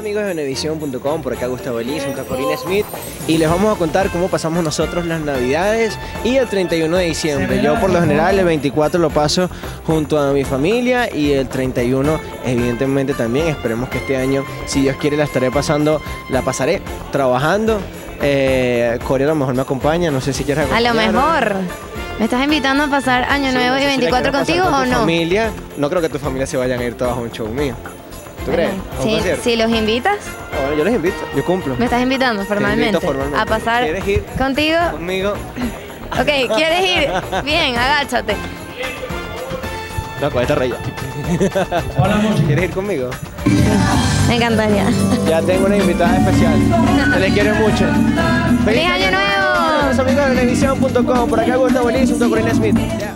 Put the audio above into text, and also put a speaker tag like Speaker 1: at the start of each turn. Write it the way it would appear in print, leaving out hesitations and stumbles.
Speaker 1: amigos de Venevisión.com, por acá Gustavo Elis, junto a Corina Smith, y les vamos a contar cómo pasamos nosotros las Navidades y el 31 de diciembre. Yo por lo general el 24 lo paso junto a mi familia y el 31 evidentemente también. Esperemos que este año, si Dios quiere, la pasaré trabajando. Corey a lo mejor me acompaña, no sé si quieres acompañar.
Speaker 2: A lo mejor. ¿Me estás invitando a pasar Año Nuevo y 24 contigo o no?
Speaker 1: Familia, no creo que tu familia se vayan a ir todos a un show mío. ¿Tú crees?
Speaker 2: Sí, si los invitas.
Speaker 1: Bueno, yo les invito, yo cumplo.
Speaker 2: ¿Me estás invitando formalmente? A pasar
Speaker 1: ¿Quieres ir
Speaker 2: contigo?
Speaker 1: Conmigo.
Speaker 2: Ok, ¿quieres ir? Bien, agáchate.
Speaker 1: No, con esta raya. ¿Quieres ir conmigo?
Speaker 2: Me encantaría.
Speaker 1: Ya tengo una invitada especial. Se les quiere mucho.
Speaker 2: ¡Feliz Año Nuevo!
Speaker 1: Amigos de Venevisión.com, por acá Gustavo Elis junto a Corina Smith.